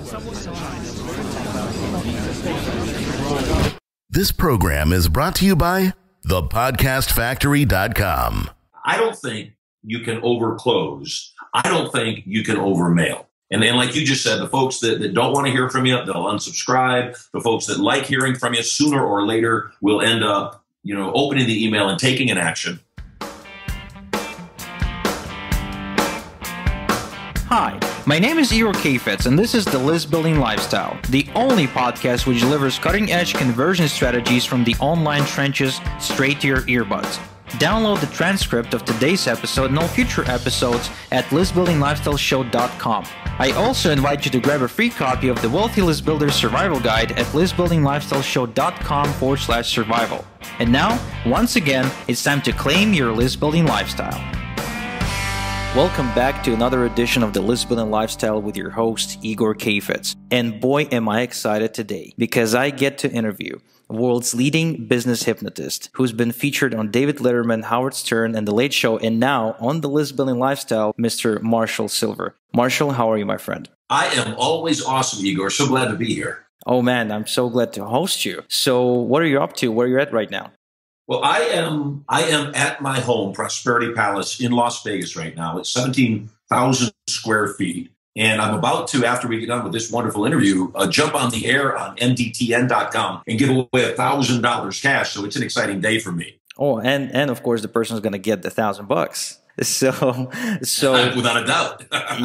This program is brought to you by thepodcastfactory.com. I don't think you can overclose. I don't think you can overmail. And like you just said, the folks that don't want to hear from you, they'll unsubscribe. The folks that like hearing from you sooner or later will end up, opening the email and taking an action. Hi, my name is Igor Kheifets, and this is the List Building Lifestyle, the only podcast which delivers cutting-edge conversion strategies from the online trenches straight to your earbuds. Download the transcript of today's episode and all future episodes at listbuildinglifestyleshow.com. I also invite you to grab a free copy of the Wealthy List Builder Survival Guide at listbuildinglifestyleshow.com/survival. And now, once again, it's time to claim your list building lifestyle. Welcome back to another edition of the List Building Lifestyle with your host, Igor Kheifets. And boy, am I excited today, because I get to interview world's leading business hypnotist who's been featured on David Letterman, Howard Stern, and The Late Show, and now on the List Building Lifestyle, Mr. Marshall Sylver. Marshall, how are you, my friend? I am always awesome, Igor. So glad to be here. Oh man, I'm so glad to host you. So what are you up to? Where are you at right now? Well, I am at my home, Prosperity Palace in Las Vegas right now. It's 17,000 square feet. And I'm about to, after we get done with this wonderful interview, jump on the air on MDTN.com and give away $1,000 cash. So it's an exciting day for me. Oh, and of course, the person's going to get the $1,000. So without a doubt.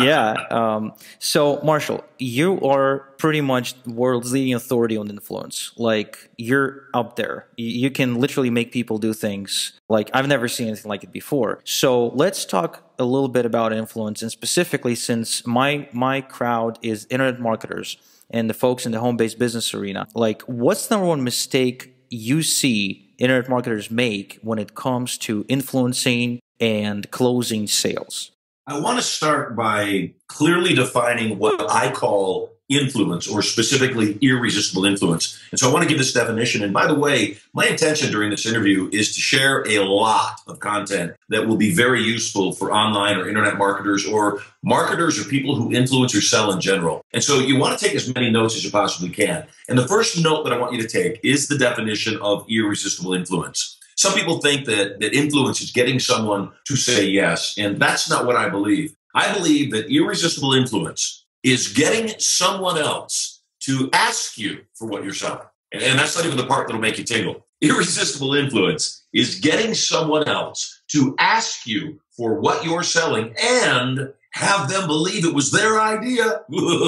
Yeah. So Marshall, you are pretty much the world's leading authority on influence. Like, you're up there. You can literally make people do things like I've never seen anything like it before. So let's talk a little bit about influence, and specifically, since my crowd is internet marketers and the folks in the home-based business arena, like, what's the number one mistake you see internet marketers make when it comes to influencing and closing sales? I want to start by clearly defining what I call influence, or specifically irresistible influence. And so I want to give this definition. And by the way, my intention during this interview is to share a lot of content that will be very useful for online or internet marketers or people who influence or sell in general. And so you want to take as many notes as you possibly can. And the first note that I want you to take is the definition of irresistible influence. Some people think that influence is getting someone to say yes, and that's not what I believe. I believe that irresistible influence is getting someone else to ask you for what you're selling. And that's not even the part that'll make you tingle. Irresistible influence is getting someone else to ask you for what you're selling and have them believe it was their idea.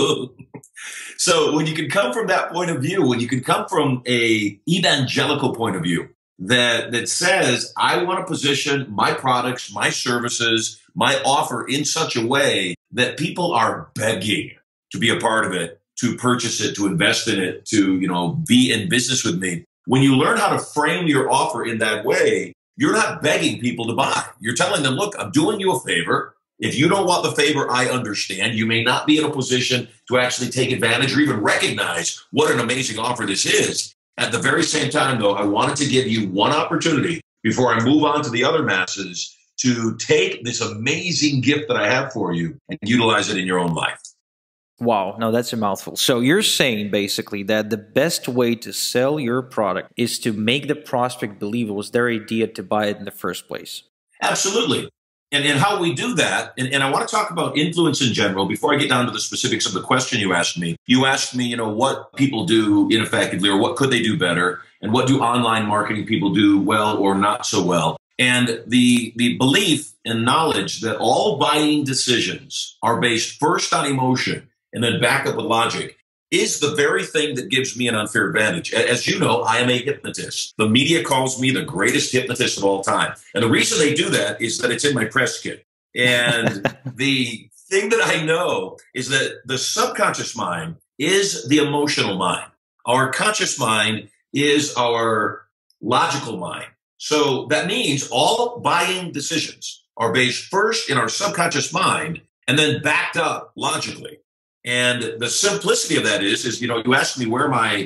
So when you can come from that point of view, when you can come from a evangelical point of view, that says, I want to position my products, my services, my offer in such a way that people are begging to be a part of it, to purchase it, to invest in it, to, be in business with me. When you learn how to frame your offer in that way, you're not begging people to buy. You're telling them, look, I'm doing you a favor. If you don't want the favor, I understand. You may not be in a position to actually take advantage or even recognize what an amazing offer this is. At the very same time, though, I wanted to give you one opportunity before I move on to the other masses to take this amazing gift that I have for you and utilize it in your own life. Wow, no, that's a mouthful. So you're saying basically that the best way to sell your product is to make the prospect believe it was their idea to buy it in the first place. Absolutely. And how we do that, and I want to talk about influence in general before I get down to the specifics of the question you asked me. You asked me, what people do ineffectively or what could they do better, and what do online marketing people do well or not so well. And the belief and knowledge that all buying decisions are based first on emotion and then back up with logic is the very thing that gives me an unfair advantage. As you know, I am a hypnotist. The media calls me the greatest hypnotist of all time. And the reason they do that is that it's in my press kit. And the thing that I know is that the subconscious mind is the emotional mind. Our conscious mind is our logical mind. So that means all buying decisions are based first in our subconscious mind and then backed up logically. And the simplicity of that is you asked me where am I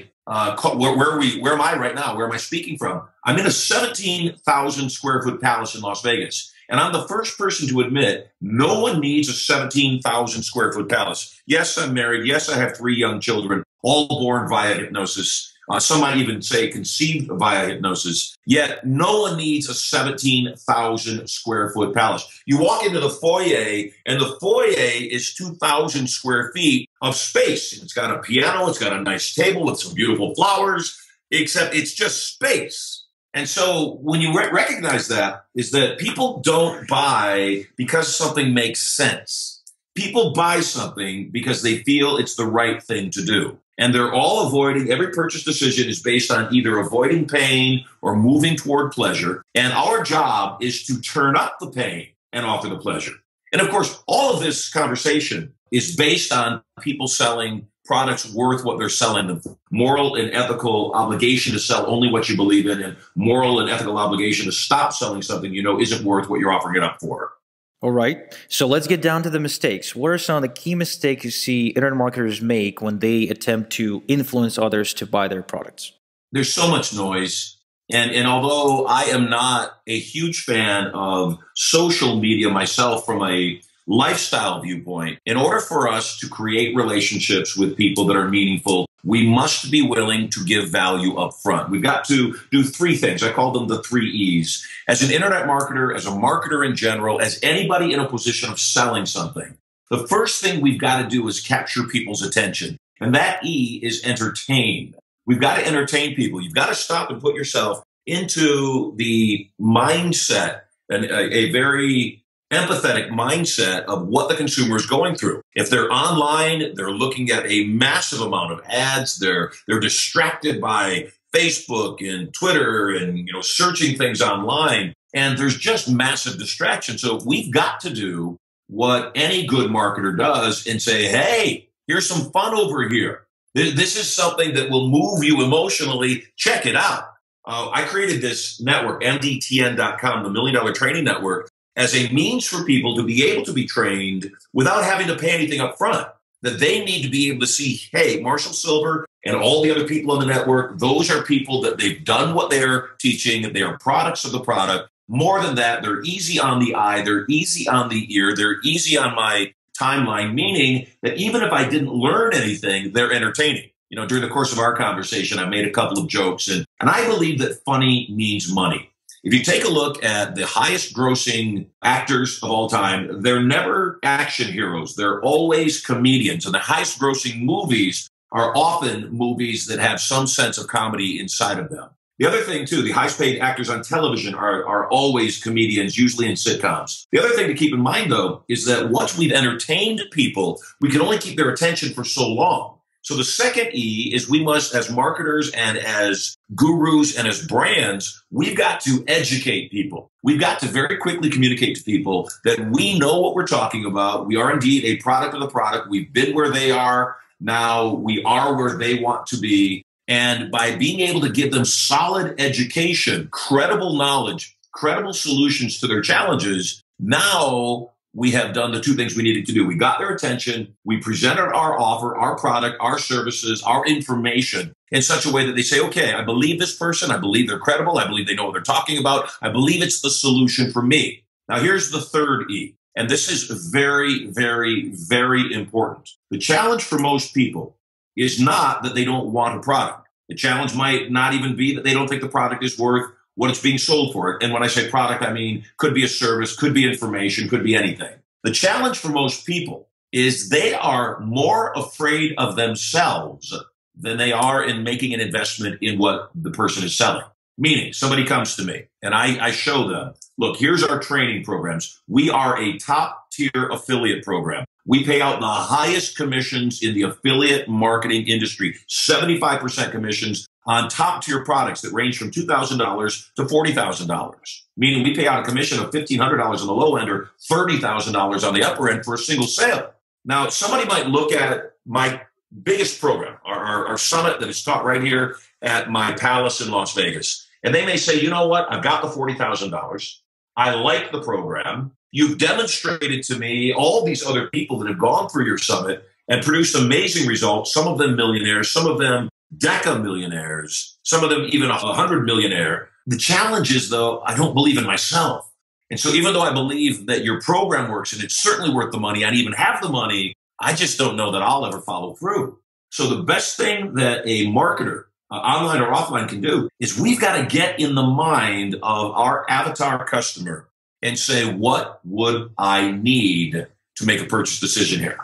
right now? Where am I speaking from? I'm in a 17,000 square foot palace in Las Vegas. And I'm the first person to admit no one needs a 17,000 square foot palace. Yes, I'm married. Yes, I have 3 young children, all born via hypnosis. Some might even say conceived via hypnosis. Yet no one needs a 17,000 square foot palace. You walk into the foyer, and the foyer is 2,000 square feet of space. It's got a piano. It's got a nice table with some beautiful flowers, except it's just space. And so when you recognize that, is that people don't buy because something makes sense. People buy something because they feel it's the right thing to do. And they're all avoiding, every purchase decision is based on either avoiding pain or moving toward pleasure. And our job is to turn up the pain and offer the pleasure. And of course, all of this conversation is based on people selling products worth what they're selling them for. Moral and ethical obligation to sell only what you believe in, and moral and ethical obligation to stop selling something you know isn't worth what you're offering it up for. All right. So let's get down to the mistakes. What are some of the key mistakes you see internet marketers make when they attempt to influence others to buy their products? There's so much noise. And although I am not a huge fan of social media myself from a lifestyle viewpoint, in order for us to create relationships with people that are meaningful, we must be willing to give value up front. We've got to do 3 things. I call them the 3 E's. As an internet marketer, as a marketer in general, as anybody in a position of selling something, the first thing we've got to do is capture people's attention. And that E is entertain. We've got to entertain people. You've got to stop and put yourself into the mindset, and a very empathetic mindset of what the consumer is going through. If they're online, they're looking at a massive amount of ads. They're distracted by Facebook and Twitter and searching things online. And there's just massive distraction. So we've got to do what any good marketer does and say, hey, here's some fun over here. This is something that will move you emotionally. Check it out. I created this network, MDTN.com, the $1 Million Training Network, as a means for people to be able to be trained without having to pay anything up front. That they need to be able to see, hey, Marshall Sylver and all the other people on the network, those are people that they've done what they're teaching. They are products of the product. More than that, they're easy on the eye. They're easy on the ear. They're easy on my timeline, meaning that even if I didn't learn anything, they're entertaining. During the course of our conversation, I made a couple of jokes, and I believe that funny means money. If you take a look at the highest grossing actors of all time, they're never action heroes. They're always comedians. And the highest grossing movies are often movies that have some sense of comedy inside of them. The other thing, too, the highest paid actors on television are always comedians, usually in sitcoms. The other thing to keep in mind, though, is that once we've entertained people, we can only keep their attention for so long. So the second E is we must, as marketers and as gurus and as brands, we've got to educate people. We've got to very quickly communicate to people that we know what we're talking about. We are indeed a product of the product. We've been where they are. Now we are where they want to be. And by being able to give them solid education, credible knowledge, credible solutions to their challenges, now we have done the 2 things we needed to do. We got their attention. We presented our offer, our product, our services, our information in such a way that they say, okay, I believe this person. I believe they're credible. I believe they know what they're talking about. I believe it's the solution for me. Now, here's the third E. And this is very, very, very important. The challenge for most people is not that they don't want a product. The challenge might not even be that they don't think the product is worth what it's being sold for. And when I say product, I mean could be a service, could be information, could be anything. The challenge for most people is they are more afraid of themselves than they are in making an investment in what the person is selling. Meaning, somebody comes to me and I show them, look, here's our training programs. We are a top-tier affiliate program. We pay out the highest commissions in the affiliate marketing industry, 75% commissions on top-tier products that range from $2,000 to $40,000. Meaning we pay out a commission of $1,500 on the low end or $30,000 on the upper end for a single sale. Now, somebody might look at my biggest program, our summit that is taught right here at my palace in Las Vegas. And they may say, you know what? I've got the $40,000. I like the program. You've demonstrated to me all these other people that have gone through your summit and produced amazing results, some of them millionaires, some of them deca-millionaires, some of them even 100 millionaire. The challenge is, though, I don't believe in myself. And so even though I believe that your program works and it's certainly worth the money, I'd even have the money, I just don't know that I'll ever follow through. So the best thing that a marketer, online or offline, can do is we've got to get in the mind of our avatar customer and say, what would I need to make a purchase decision here?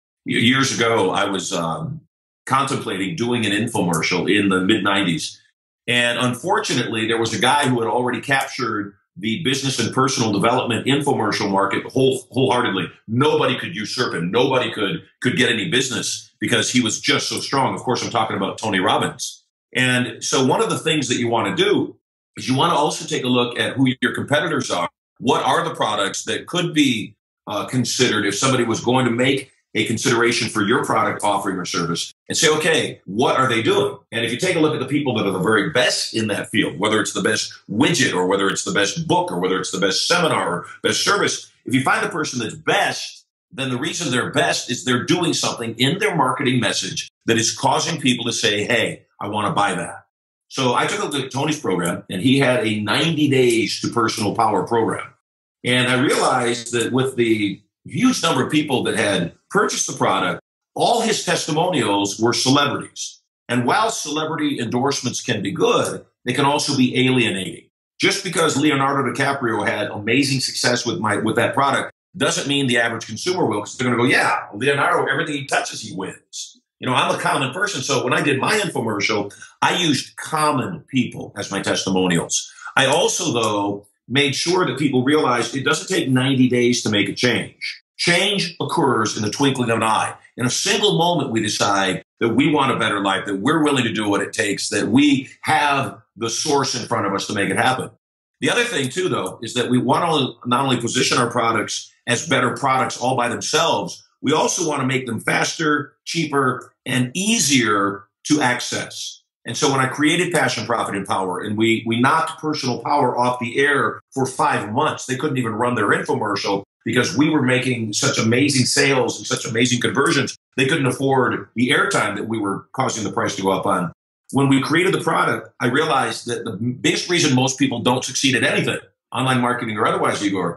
Years ago, I was contemplating doing an infomercial in the mid-90s. And unfortunately, there was a guy who had already captured the business and personal development infomercial market wholeheartedly. Nobody could usurp him. Nobody could get any business because he was just so strong. Of course, I'm talking about Tony Robbins. And so one of the things that you want to do is you want to also take a look at who your competitors are. What are the products that could be considered if somebody was going to make a consideration for your product offering or service, and say, okay, what are they doing? And if you take a look at the people that are the very best in that field, whether it's the best widget or whether it's the best book or whether it's the best seminar or best service, if you find the person that's best, then the reason they're best is they're doing something in their marketing message that is causing people to say, hey, I want to buy that. So I took a look at Tony's program, and he had a 90 days to personal power program. And I realized that with the huge number of people that had purchased the product, all his testimonials were celebrities. And while celebrity endorsements can be good, they can also be alienating. Just because Leonardo DiCaprio had amazing success with that product doesn't mean the average consumer will, because they're going to go, yeah, Leonardo, everything he touches, he wins. I'm a common person. So when I did my infomercial, I used common people as my testimonials. I also, though, made sure that people realized it doesn't take 90 days to make a change. Change occurs in the twinkling of an eye. In a single moment, we decide that we want a better life, that we're willing to do what it takes, that we have the source in front of us to make it happen. The other thing, too, though, is that we want to not only position our products as better products all by themselves, we also want to make them faster, cheaper, and easier to access. And so when I created Passion, Profit, and Power, and we knocked Personal Power off the air for 5 months, they couldn't even run their infomercial because we were making such amazing sales and such amazing conversions, they couldn't afford the airtime that we were causing the price to go up on. When we created the product, I realized that the biggest reason most people don't succeed at anything, online marketing or otherwise, Igor,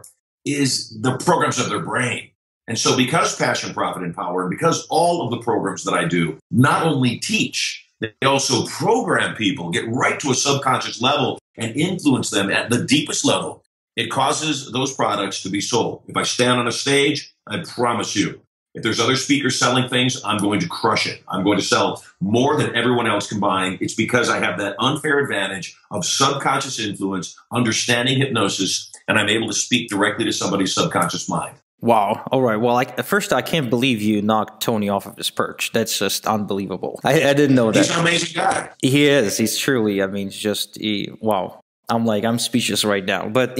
is the programs of their brain. And so because Passion, Profit, and Power, and because all of the programs that I do not only teach, they also program people, get right to a subconscious level and influence them at the deepest level. It causes those products to be sold. If I stand on a stage, I promise you, if there's other speakers selling things, I'm going to crush it. I'm going to sell more than everyone else combined. It's because I have that unfair advantage of subconscious influence, understanding hypnosis, and I'm able to speak directly to somebody's subconscious mind. Wow. All right. Well, at first, I can't believe you knocked Tony off of his perch. That's just unbelievable. I didn't know that. He's an amazing guy. He is. He's truly, wow. I'm speechless right now. But,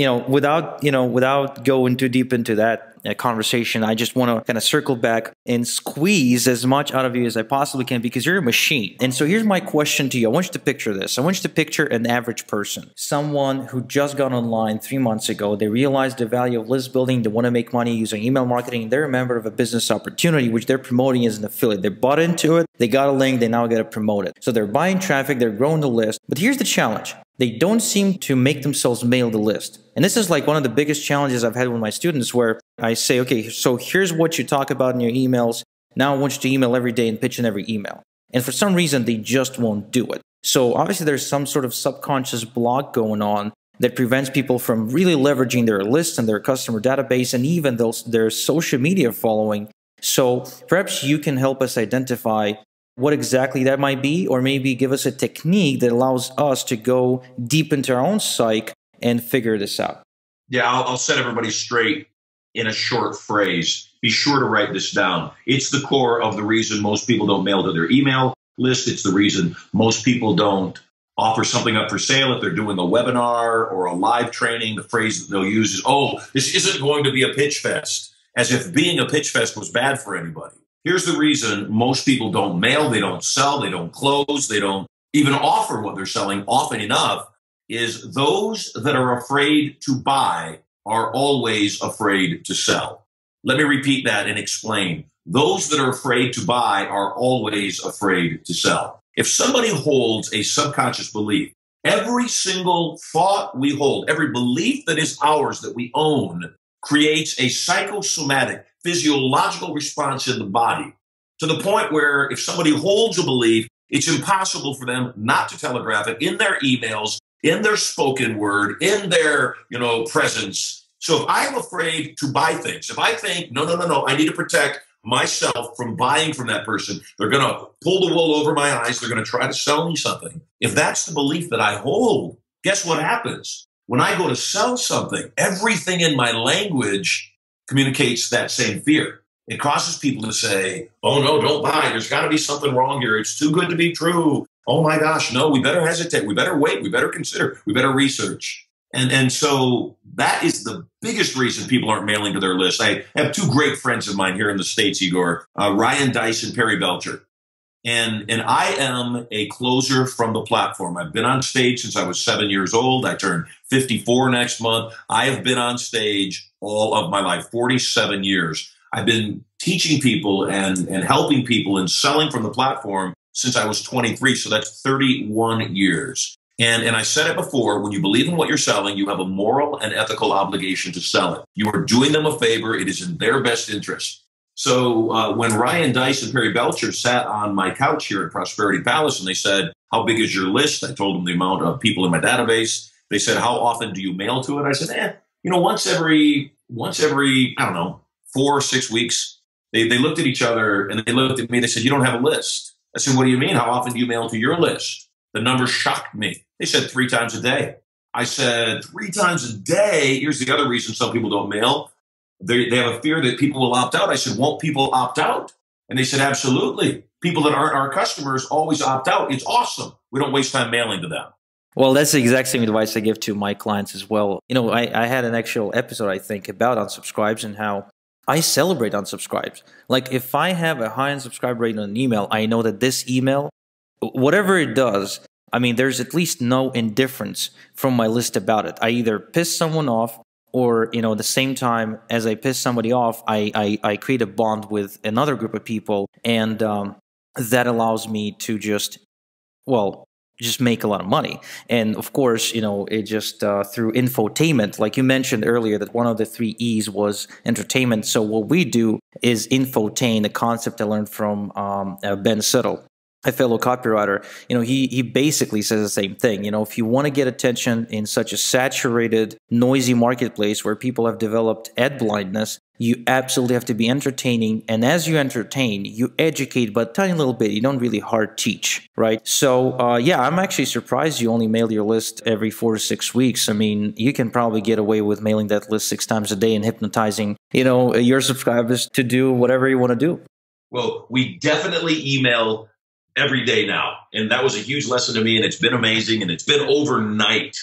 without going too deep into that conversation, I just want to kind of circle back and squeeze as much out of you as I possibly can, because you're a machine. And so here's my question to you. I want you to picture this. I want you to picture an average person, someone who just got online 3 months ago. They realized the value of list building. They want to make money using email marketing. They're a member of a business opportunity, which they're promoting as an affiliate. They bought into it. They got a link. They now get to promote it. So they're buying traffic. They're growing the list. But here's the challenge. They don't seem to make themselves mail the list. And this is like one of the biggest challenges I've had with my students, where I say, okay, so here's what you talk about in your emails. Now I want you to email every day and pitch in every email. And for some reason, they just won't do it. So obviously there's some sort of subconscious block going on that prevents people from really leveraging their lists and their customer database and even their social media following. So perhaps you can help us identify what exactly that might be, or maybe give us a technique that allows us to go deep into our own psyche and figure this out. Yeah, I'll set everybody straight in a short phrase. Be sure to write this down. It's the core of the reason most people don't mail to their email list. It's the reason most people don't offer something up for sale if they're doing a webinar or a live training. The phrase that they'll use is, oh, this isn't going to be a pitch fest, as if being a pitch fest was bad for anybody. Here's the reason most people don't mail, they don't sell, they don't close, they don't even offer what they're selling often enough, is those that are afraid to buy are always afraid to sell. Let me repeat that and explain. Those that are afraid to buy are always afraid to sell. If somebody holds a subconscious belief Every single thought we hold, every belief that is ours that we own creates a psychosomatic, physiological response in the body to the point where if somebody holds a belief, it's impossible for them not to telegraph it in their emails, in their spoken word, in their, presence. So if I'm afraid to buy things, if I think, no, I need to protect myself from buying from that person, they're going to pull the wool over my eyes, they're going to try to sell me something. If that's the belief that I hold, guess what happens? When I go to sell something, everything in my language communicates that same fear. It causes people to say, oh, no, don't buy. There's got to be something wrong here. It's too good to be true. Oh, my gosh, no, we better hesitate. We better wait. We better consider. We better research. And so that is the biggest reason people aren't mailing to their list. I have two great friends of mine here in the States, Igor, Ryan Dice and Perry Belcher. And I am a closer from the platform. I've been on stage since I was 7 years old. I turn 54 next month. I have been on stage all of my life, 47 years. I've been teaching people and helping people and selling from the platform since I was 23. So that's 31 years. And I said it before, when you believe in what you're selling, you have a moral and ethical obligation to sell it. You are doing them a favor. It is in their best interest. So when Ryan Dice and Perry Belcher sat on my couch here at Prosperity Palace and they said, how big is your list? I told them the amount of people in my database. They said, how often do you mail to it? I said, once every, I don't know, 4 or 6 weeks. They looked at each other and they looked at me. They said, you don't have a list. I said, what do you mean? How often do you mail to your list? The number shocked me. They said 3 times a day. I said, 3 times a day? Here's the other reason some people don't mail. They have a fear that people will opt out. I said, won't people opt out? And they said, absolutely. People that aren't our customers always opt out. It's awesome. We don't waste time mailing to them. Well, that's the exact same advice I give to my clients as well. I had an actual episode, I think, about unsubscribes and how I celebrate unsubscribes. Like if I have a high unsubscribe rate on an email, I know that this email, whatever it does, there's at least no indifference from my list about it. I either piss someone off or, at the same time as I piss somebody off, I create a bond with another group of people. And that allows me to just make a lot of money. And of course, it just through infotainment, like you mentioned earlier, that one of the 3 E's was entertainment. So what we do is infotain, a concept I learned from Ben Sittle, a fellow copywriter. He basically says the same thing. If you want to get attention in such a saturated, noisy marketplace where people have developed ad blindness, you absolutely have to be entertaining. And as you entertain, you educate, but a tiny little bit. You don't really hard teach, right? So, I'm actually surprised you only mail your list every 4 to 6 weeks. You can probably get away with mailing that list 6 times a day and hypnotizing, your subscribers to do whatever you want to do. Well, we definitely email every day now. And that was a huge lesson to me, and it's been amazing. And it's been overnight,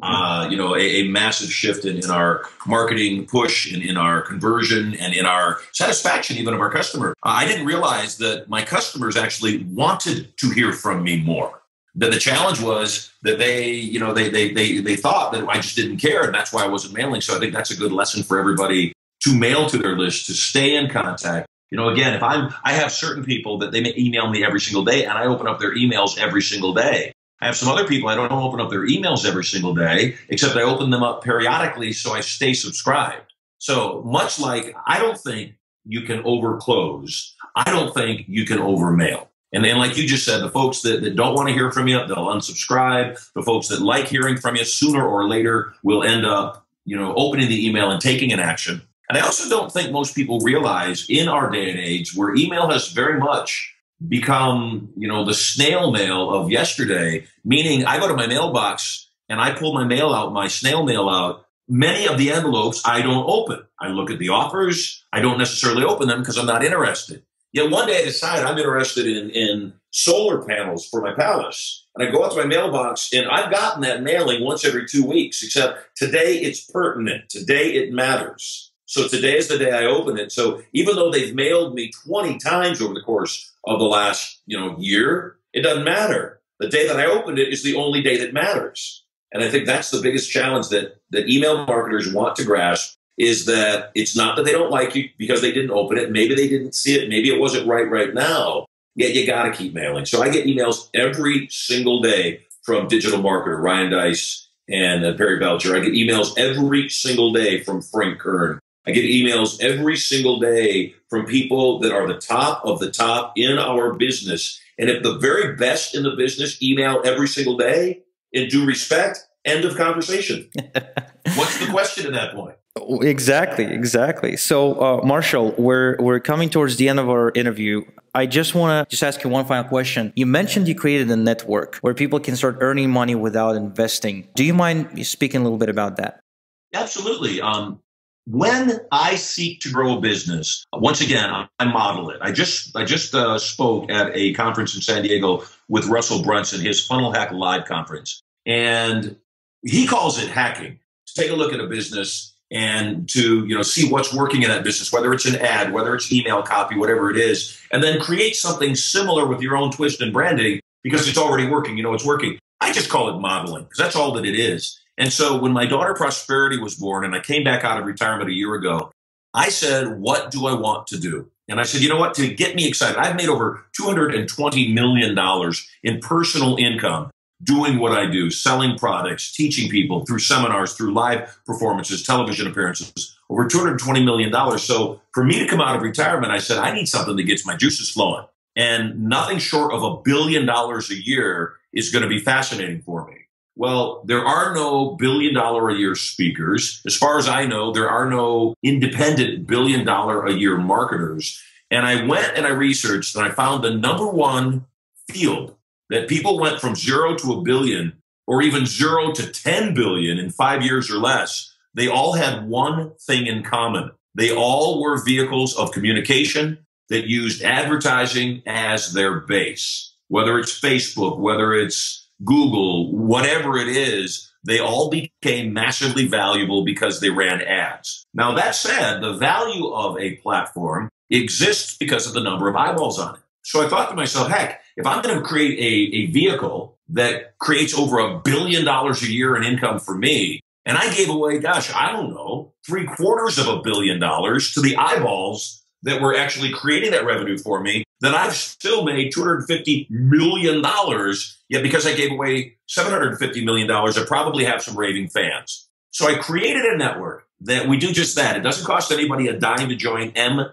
a massive shift in our marketing push and in our conversion and in our satisfaction even of our customer. I didn't realize that my customers actually wanted to hear from me more. That the challenge was that they thought that I just didn't care, and that's why I wasn't mailing. So I think that's a good lesson for everybody to mail to their list, to stay in contact. Again, if I have certain people that they may email me every single day, and I open up their emails every single day. I have some other people I don't open up their emails every single day, except I open them up periodically so I stay subscribed. So much like I don't think you can overclose, I don't think you can overmail. And like you just said, the folks that don't want to hear from you, they'll unsubscribe. The folks that like hearing from you sooner or later will end up, opening the email and taking an action. And I also don't think most people realize in our day and age where email has very much become, the snail mail of yesterday, meaning I go to my mailbox and I pull my mail out, my snail mail out. Many of the envelopes I don't open. I look at the offers. I don't necessarily open them because I'm not interested. Yet one day I decide I'm interested in solar panels for my palace. And I go out to my mailbox and I've gotten that mailing once every 2 weeks, except today it's pertinent. Today it matters. So today is the day I open it. So even though they've mailed me 20 times over the course of the last, year, it doesn't matter. The day that I opened it is the only day that matters. And I think that's the biggest challenge that email marketers want to grasp is that it's not that they don't like you because they didn't open it. Maybe they didn't see it. Maybe it wasn't right now. Yet you got to keep mailing. So I get emails every single day from digital marketer Ryan Dice and Barry Belcher. I get emails every single day from Frank Kern. I get emails every single day from people that are the top of the top in our business. And if the very best in the business email every single day, in due respect, end of conversation. What's the question at that point? Exactly. So, Marshall, we're coming towards the end of our interview. I just want to ask you one final question. You mentioned you created a network where people can start earning money without investing. Do you mind speaking a little bit about that? Absolutely. When I seek to grow a business, once again, I model it. I just spoke at a conference in San Diego with Russell Brunson, his Funnel Hack Live conference, and he calls it hacking. To take a look at a business and to see what's working in that business, whether it's an ad, whether it's email copy, whatever it is, and then create something similar with your own twist and branding because it's already working. It's working. I just call it modeling because that's all that it is. And so when my daughter Prosperity was born and I came back out of retirement a year ago, I said, what do I want to do? And I said, you know what, to get me excited, I've made over $220 million in personal income doing what I do, selling products, teaching people through seminars, through live performances, television appearances, over $220 million. So for me to come out of retirement, I said, I need something that gets my juices flowing. And nothing short of $1 billion a year is going to be fascinating for me. Well, there are no $1 billion a year speakers. As far as I know, there are no independent $1 billion a year marketers. And I went and I researched and I found the number one field that people went from 0 to $1 billion or even 0 to 10 billion in 5 years or less. They all had one thing in common. They all were vehicles of communication that used advertising as their base. Whether it's Facebook, whether it's Google, whatever it is, they all became massively valuable because they ran ads. Now, that said, the value of a platform exists because of the number of eyeballs on it. So I thought to myself, heck, if I'm going to create a vehicle that creates over $1 billion a year in income for me, and I gave away, I don't know, $750 million to the eyeballs that were actually creating that revenue for me, then I've still made $250 million. Yet because I gave away $750 million, I probably have some raving fans. So I created a network that we do just that. It doesn't cost anybody a dime to join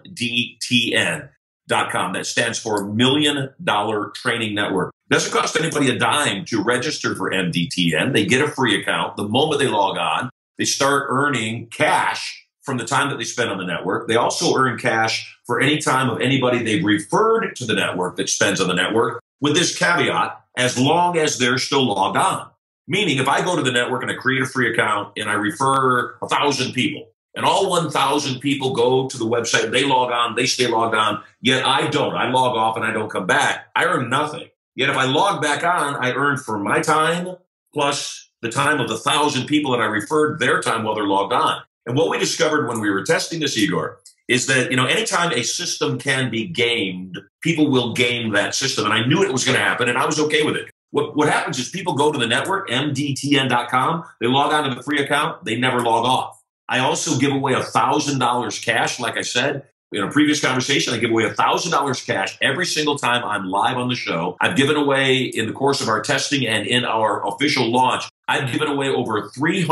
MDTN.com. That stands for $1 Million Training Network. It doesn't cost anybody a dime to register for MDTN. They get a free account. The moment they log on, they start earning cash from the time that they spend on the network. They also earn cash for any time of anybody they've referred to the network that spends on the network, with this caveat, as long as they're still logged on. Meaning, if I go to the network and I create a free account and I refer 1,000 people, and all 1,000 people go to the website, they log on, they stay logged on, yet I don't. I log off and I don't come back. I earn nothing. Yet if I log back on, I earn for my time plus the time of the 1,000 people that I referred, their time while they're logged on. And what we discovered when we were testing this, Igor, is that, anytime a system can be gamed, people will game that system. And I knew it was going to happen, and I was okay with it. What happens is people go to the network, MDTN.com, they log on to the free account, they never log off. I also give away $1,000 cash. Like I said in a previous conversation, I give away $1,000 cash every single time I'm live on the show. I've given away, in the course of our testing and in our official launch, I've given away over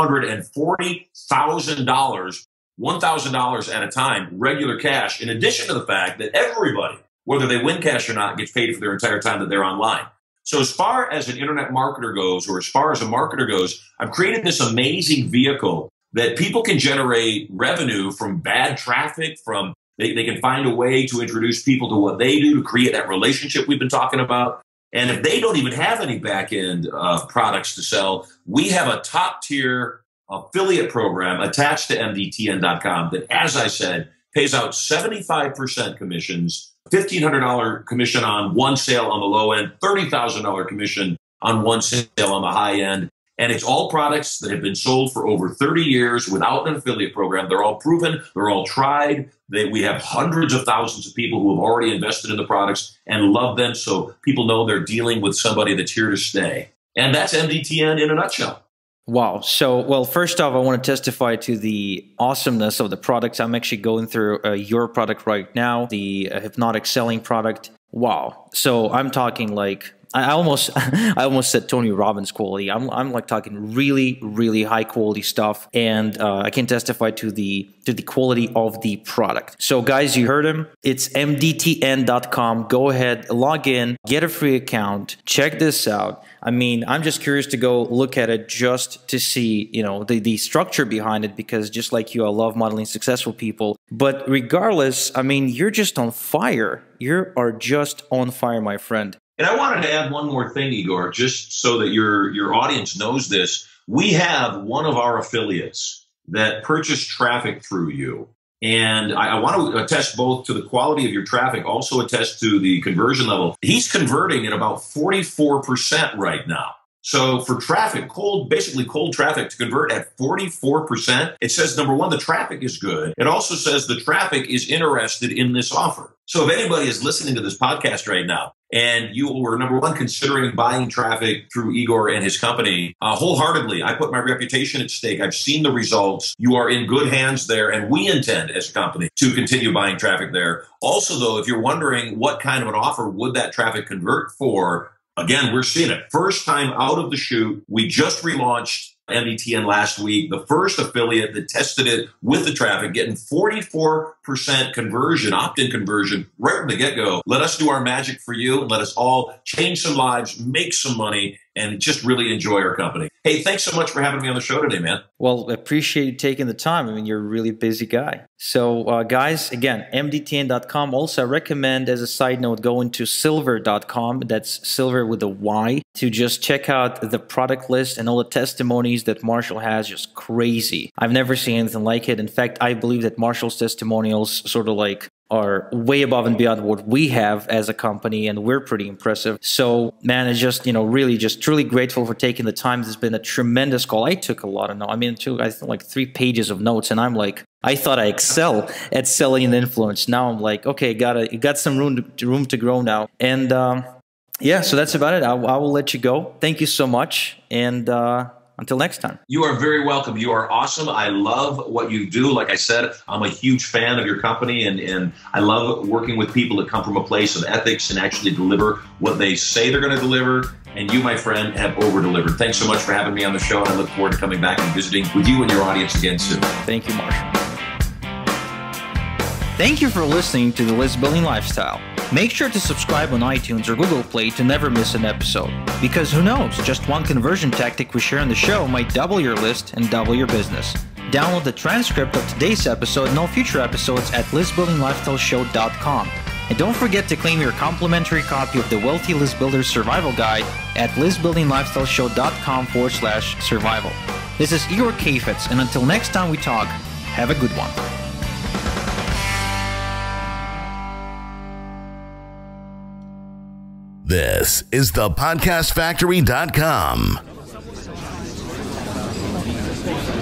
$340,000, $1,000 at a time, regular cash, in addition to the fact that everybody, whether they win cash or not, gets paid for their entire time that they're online. So as far as an internet marketer goes, or as far as a marketer goes, I've created this amazing vehicle that people can generate revenue from bad traffic, from they can find a way to introduce people to what they do, to create that relationship we've been talking about. And if they don't even have any back-end products to sell, we have a top-tier affiliate program attached to MDTN.com that, as I said, pays out 75% commissions, $1,500 commission on one sale on the low end, $30,000 commission on one sale on the high end. And it's all products that have been sold for over 30 years without an affiliate program. They're all proven. They're all tried. We have hundreds of thousands of people who have already invested in the products and love them. So people know they're dealing with somebody that's here to stay. And that's MDTN in a nutshell. Wow. So, well, first off, I want to testify to the awesomeness of the products. I'm actually going through your product right now, the hypnotic selling product. Wow. So I'm talking like I almost I almost said Tony Robbins quality. I'm like talking really, really high quality stuff, and I can testify to the quality of the product. So guys, you heard him. It's mdtn.com. Go ahead, log in, get a free account, check this out. I mean, I'm just curious to go look at it just to see, you know, the structure behind it, because just like you, I love modeling successful people. But regardless, I mean, you're just on fire. You are just on fire, my friend. And I wanted to add one more thing, Igor, just so that your audience knows this. We have one of our affiliates that purchased traffic through you. And I want to attest both to the quality of your traffic, also attest to the conversion level. He's converting at about 44% right now. So for traffic, basically cold traffic to convert at 44%, it says, number one, the traffic is good. It also says the traffic is interested in this offer. So if anybody is listening to this podcast right now and you were, number one, considering buying traffic through Igor and his company, wholeheartedly, I put my reputation at stake. I've seen the results. You are in good hands there, and we intend as a company to continue buying traffic there. Also, though, if you're wondering what kind of an offer would that traffic convert for, again, we're seeing it. First time out of the chute. We just relaunched MDTN last week, the first affiliate that tested it with the traffic, getting 44% conversion, opt-in conversion right from the get-go. Let us do our magic for you and let us all change some lives, make some money, and just really enjoy our company. Hey, thanks so much for having me on the show today, man. Well, appreciate you taking the time. I mean, you're a really busy guy. So, guys, again, mdtn.com. Also, I recommend, as a side note, going to sylver.com. That's Sylver with a Y, to just check out the product list and all the testimonies that Marshall has. Just crazy. I've never seen anything like it. In fact, I believe that Marshall's testimonials sort of like are way above and beyond what we have as a company, and we're pretty impressive. So, man, it's just, you know, really just truly grateful for taking the time. This has been a tremendous call. I took a lot of notes. I mean, I think like 3 pages of notes, and I'm like, I thought I excel at selling and influence. Now I'm like, okay, got some room to grow now. And yeah, so that's about it. I will let you go. Thank you so much, and until next time. You are very welcome. You are awesome. I love what you do. Like I said, I'm a huge fan of your company, and I love working with people that come from a place of ethics and actually deliver what they say they're going to deliver. And you, my friend, have over-delivered. Thanks so much for having me on the show, and I look forward to coming back and visiting with you and your audience again soon. Thank you, Marshall. Thank you for listening to The List Building Lifestyle. Make sure to subscribe on iTunes or Google Play to never miss an episode. Because who knows, just one conversion tactic we share on the show might double your list and double your business. Download the transcript of today's episode and all future episodes at listbuildinglifestyleshow.com. And don't forget to claim your complimentary copy of the Wealthy List Builder Survival Guide at listbuildinglifestyleshow.com/survival. This is Igor Kheifets, and until next time we talk, have a good one. This is the podcastfactory.com.